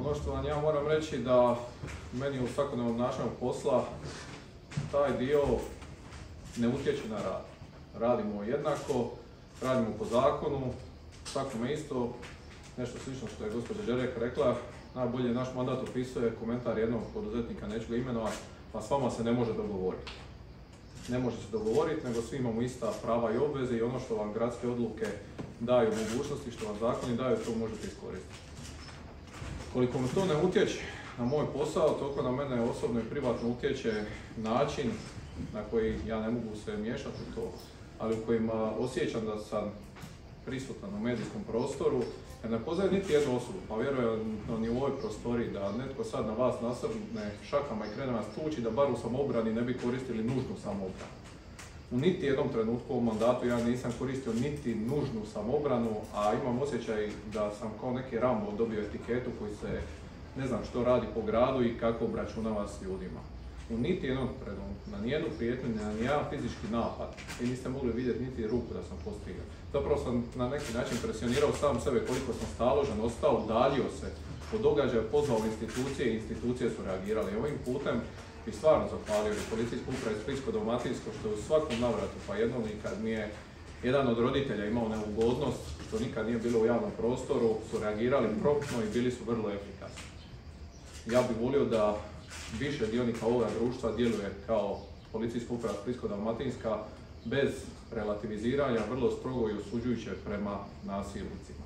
Ono što vam ja moram reći da meni u svakodnevnom obnašanju posla taj dio ne utječe na rad. Radimo jednako, radimo po zakonu, svakome isto, nešto slično što je gospođa Đerek rekla, najbolje naš mandat opisuje komentar jednog poduzetnika, neću ga imenovati, pa s vama se ne može dogovoriti. Ne može se dogovoriti, nego svi imamo ista prava i obveze i ono što vam gradske odluke daju mogućnosti, što vam zakoni daju, to možete iskoristiti. Koliko mi to ne utječe na moj posao, toliko na mene osobno i privatno utječe način na koji ja ne mogu se miješati u to, ali u kojima osjećam da sam prisutan u medijskom prostoru, jer ne poznajem niti jednu osobu, pa vjerojatno ni u ovoj prostoriji da netko sad na vas nasrne šakama i krene vas tući da bar u samoobrani ne bi koristili nužnu samoobranu. U niti jednom trenutku u ovom mandatu ja nisam koristio niti nužnu samoobranu, a imam osjećaj da sam kao neki Rambo dobio etiketu koji se ne znam što radi po gradu i kako obračunava s ljudima. U niti jednom trenutku, na nijednu prijetnju, na nijedan fizički napad, vi niste mogli vidjeti niti ruku da sam postigao. Zapravo sam na neki način presionirao sam sebe koliko sam staložen, ostao, udaljio se od događaja, pozvao institucije i institucije su reagirale. I ovim putem bih stvarno zahvalio i policijsku upravu Splitsko-dalmatinsko što je u svakom navratu, pa jednom i kad mi je jedan od roditelja imao neugodnost, što nikad nije bilo u javnom prostoru, su reagirali promptno i bili su vrlo efikasni. Ja bih volio da više dionika ovoga društva djeluje kao policijska uprava Splitsko-dalmatinska bez relativiziranja, vrlo strogo i osuđujuće prema nasilnicima.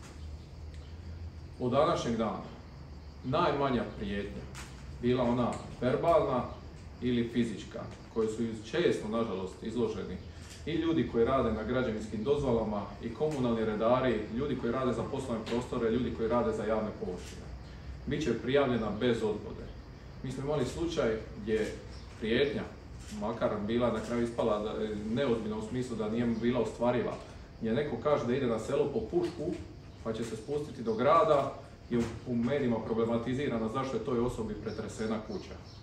Od današnjeg dana najmanja prijetnja, bila ona verbalna ili fizička, koje su često, nažalost, izloženi i ljudi koji rade na građevinskim dozvolama i komunalni redari, ljudi koji rade za poslovne prostore, ljudi koji rade za javne površine. Biće prijavljena bez odgode. Mi smo imali slučaj gdje prijetnja, makar bila na kraju ispala neozbiljna u smislu da nije bila ostvariva, gdje neko kaže da ide na selo po pušku pa će se spustiti do grada i u medijima problematizirana zašto je toj osobi pretresena kuća.